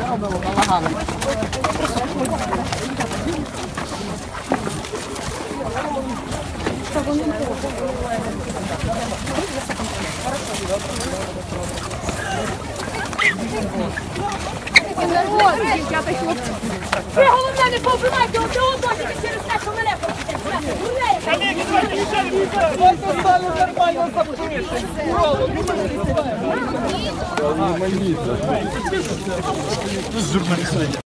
робимо балаганом. Ви головне не повбивайте одного досі через те, що мене хочете. Нормально запишешь.